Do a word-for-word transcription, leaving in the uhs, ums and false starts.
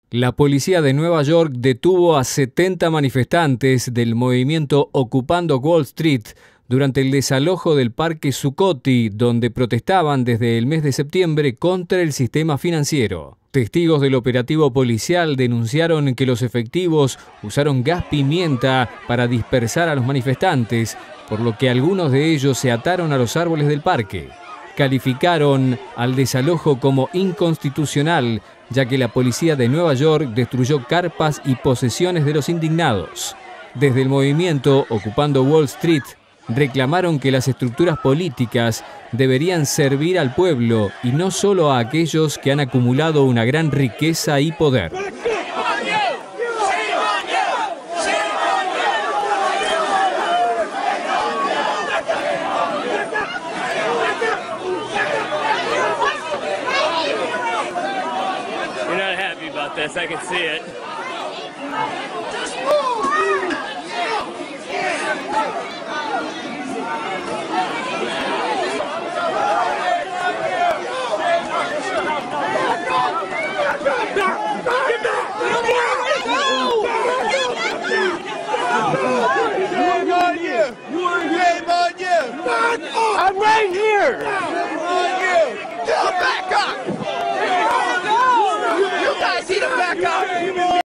La policía de Nueva York detuvo a setenta manifestantes del movimiento Ocupando Wall Street durante el desalojo del Parque Zuccotti, donde protestaban desde el mes de septiembre contra el sistema financiero. Testigos del operativo policial denunciaron que los efectivos usaron gas pimienta para dispersar a los manifestantes, por lo que algunos de ellos se ataron a los árboles del parque. Calificaron al desalojo como inconstitucional, ya que la policía de Nueva York destruyó carpas y posesiones de los indignados. Desde el movimiento Ocupando Wall Street, reclamaron que las estructuras políticas deberían servir al pueblo y no solo a aquellos que han acumulado una gran riqueza y poder. You're not happy about this, I can see it. I'm right here! Back up! You guys need to back up!